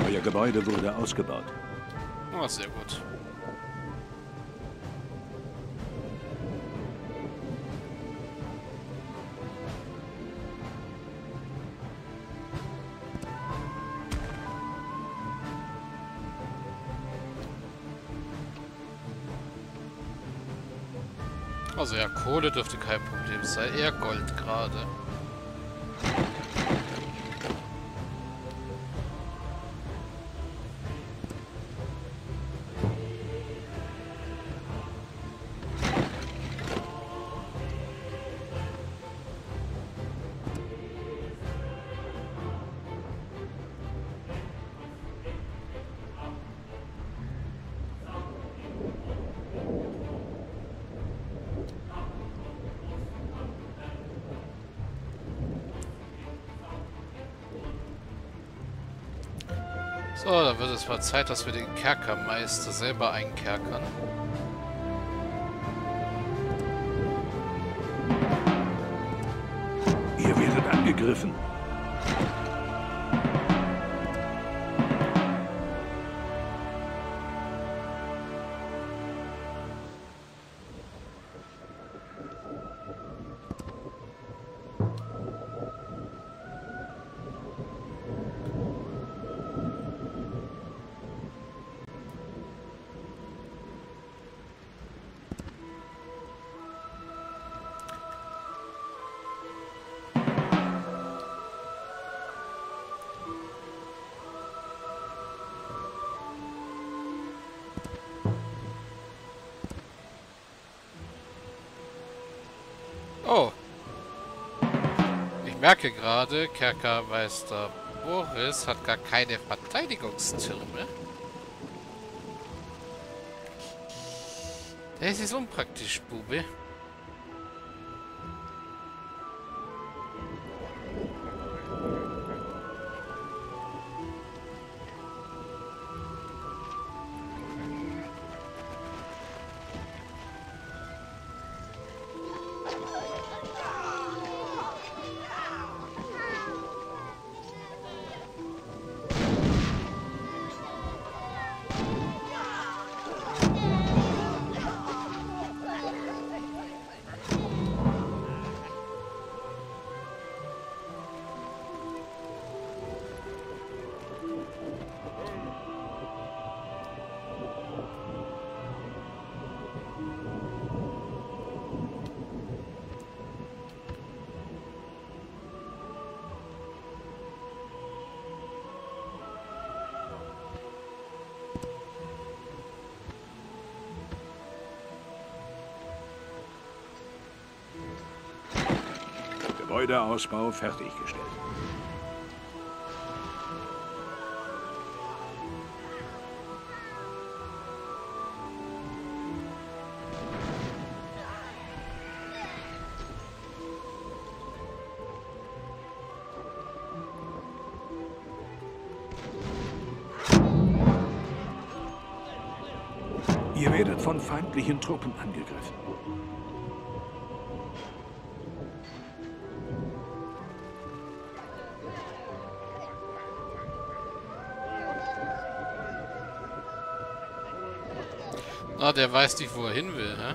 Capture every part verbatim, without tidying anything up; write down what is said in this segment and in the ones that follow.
Euer Gebäude wurde ausgebaut. Oh, sehr gut. Also ja, Kohle dürfte kein Problem sein, eher Gold gerade. So, dann wird es mal Zeit, dass wir den Kerkermeister selber einkerkern. Ihr werdet angegriffen. Oh. Ich merke gerade, Kerkermeister Boris hat gar keine Verteidigungstürme. Das ist unpraktisch, Bube. Gebäudeausbau fertiggestellt. Ihr werdet von feindlichen Truppen angegriffen. Ah, der weiß nicht, wo er hin will, hä?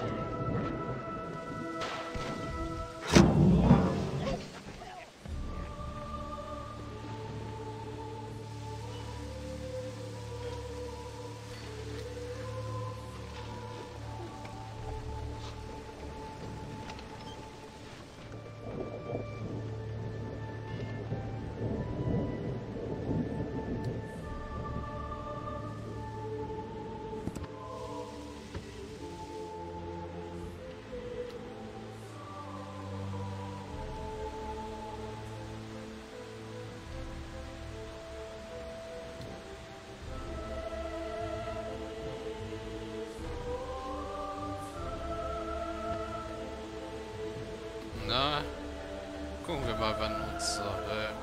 Na, gucken wir mal, wann unsere...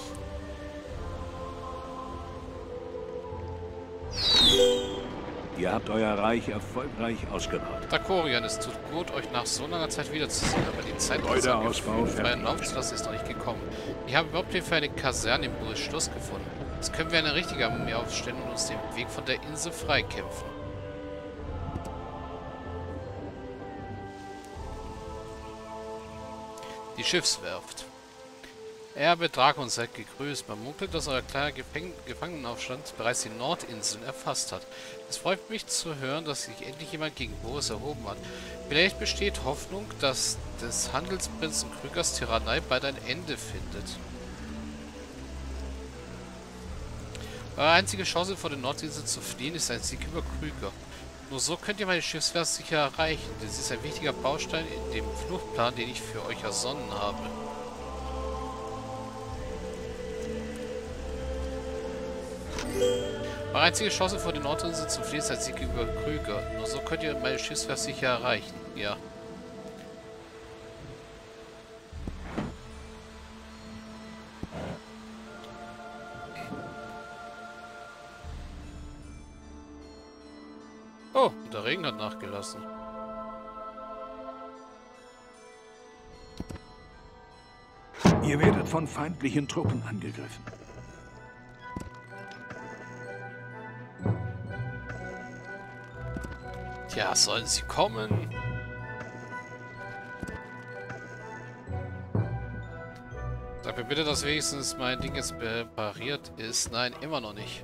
Ihr habt euer Reich erfolgreich ausgebaut. Dakorian, es tut gut, euch nach so langer Zeit wiederzusehen, aber die Zeit, Gebäudeausbau freien Lauf zu lassen, ist noch nicht gekommen. Ich habe überhaupt für eine Kaserne im Burg Schluss gefunden. Jetzt können wir eine richtige Armee aufstellen und uns den Weg von der Insel freikämpfen. Die Schiffswerft. Erbe Dragon, seid gegrüßt. Man munkelt, dass euer kleiner Gefäng Gefangenenaufstand bereits die Nordinseln erfasst hat. Es freut mich zu hören, dass sich endlich jemand gegen Boris erhoben hat. Vielleicht besteht Hoffnung, dass des Handelsprinzen Krügers Tyrannei bald ein Ende findet. Eure einzige Chance, vor der Nordinsel zu fliehen, ist ein Sieg über Krüger. Nur so könnt ihr meine Schiffswerft sicher erreichen, denn sie ist ein wichtiger Baustein in dem Fluchtplan, den ich für euch ersonnen habe. Eure einzige Chance, vor der Nordinsel zu fliehen, ist ein Sieg über Krüger. Nur so könnt ihr meine Schiffswerft sicher erreichen. Ja. Oh, der Regen hat nachgelassen. Ihr werdet von feindlichen Truppen angegriffen. Tja, sollen sie kommen? Sag mir bitte, dass wenigstens mein Ding jetzt repariert ist. Nein, immer noch nicht.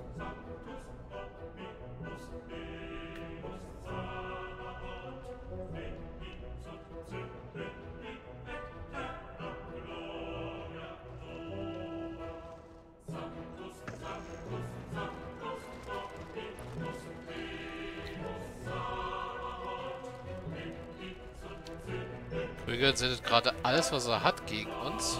Krüger sendet gerade alles, was er hat, gegen uns.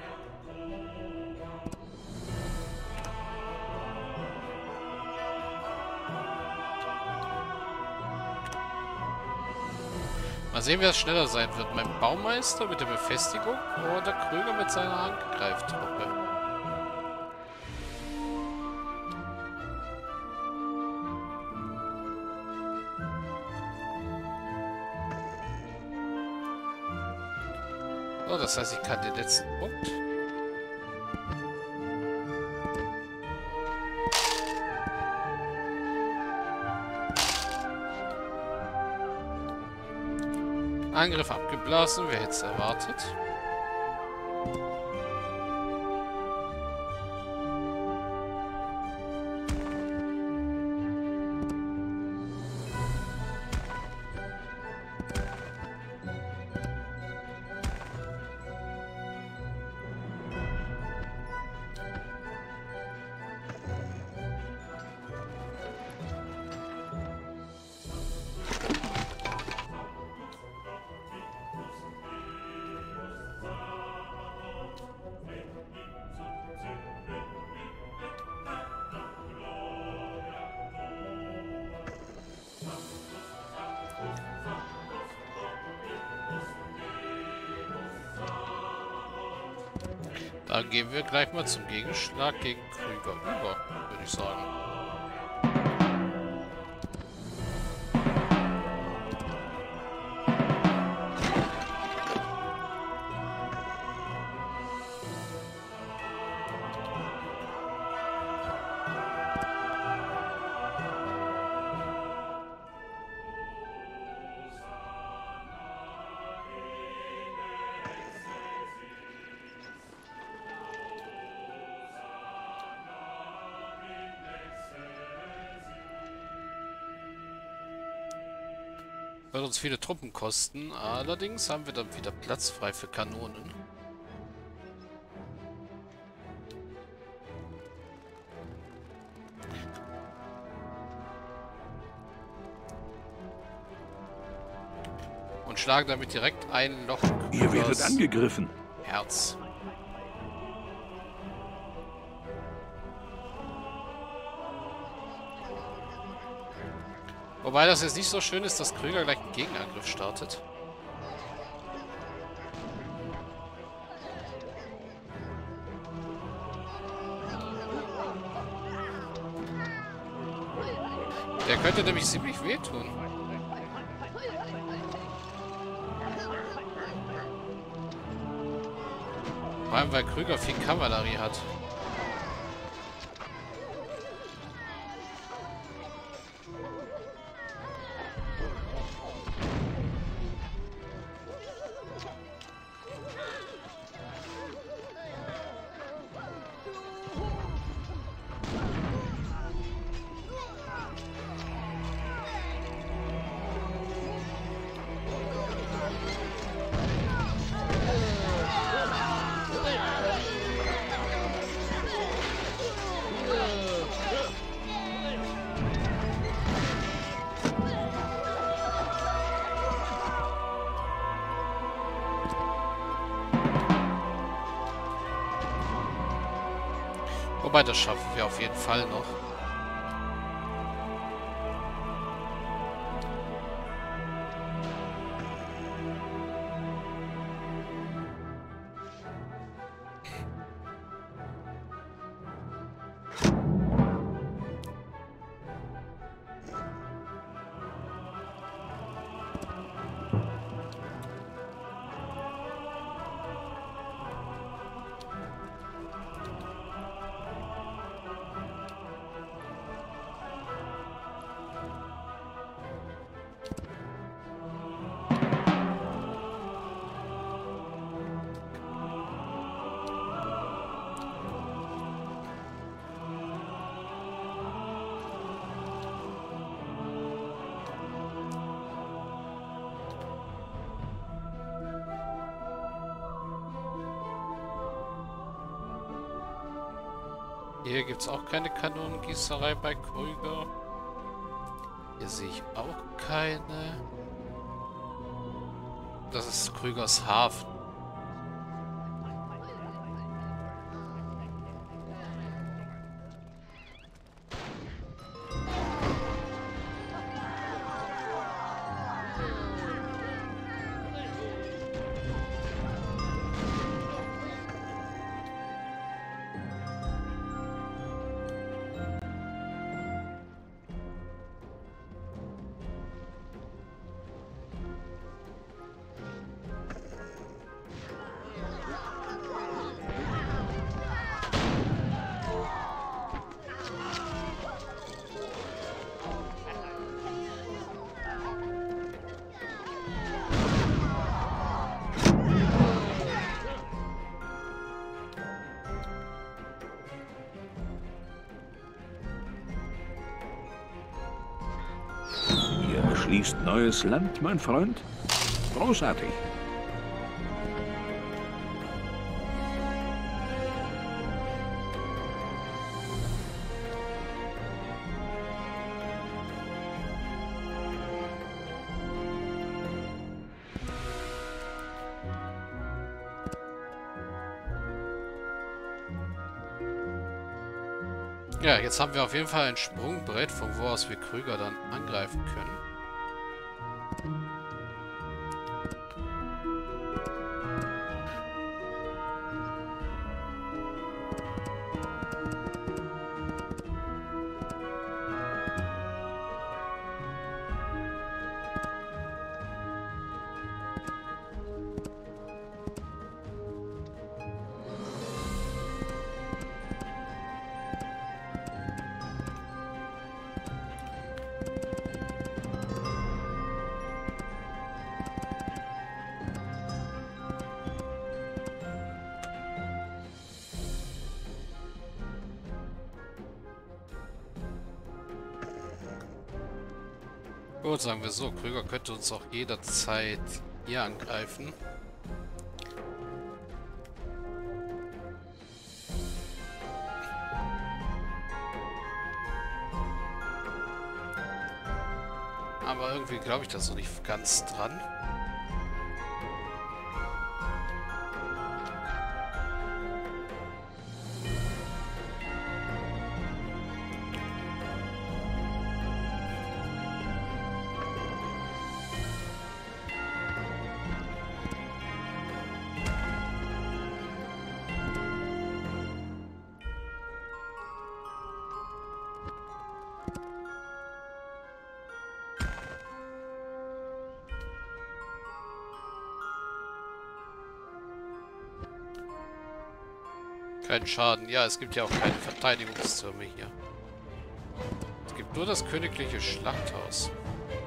Mal sehen, wer es schneller sein wird. Mein Baumeister mit der Befestigung oder Krüger mit seiner Angreiftruppe. Oh, das heißt, ich kann den letzten Punkt. Angriff abgeblasen, wer hätte es erwartet? Dann gehen wir gleich mal zum Gegenschlag gegen Krüger über, würde ich sagen. Wird uns viele Truppen kosten, allerdings haben wir dann wieder Platz frei für Kanonen. Und schlagen damit direkt ein Loch. Ihr werdet angegriffen. Herz. Wobei das jetzt nicht so schön ist, dass Krüger gleich einen Gegenangriff startet. Der könnte nämlich ziemlich wehtun. Vor allem, weil Krüger viel Kavallerie hat. Wobei, das schaffen wir auf jeden Fall noch. Hier gibt es auch keine Kanonengießerei bei Krüger. Hier sehe ich auch keine. Das ist Krügers Hafen. Schließt neues Land, mein Freund? Großartig. Ja, jetzt haben wir auf jeden Fall ein Sprungbrett, von wo aus wir Krüger dann angreifen können. Gut, sagen wir so, Krüger könnte uns auch jederzeit hier angreifen. Aber irgendwie glaube ich das noch nicht ganz dran. Keinen Schaden. Ja, es gibt ja auch keine Verteidigungstürme hier. Es gibt nur das königliche Schlachthaus.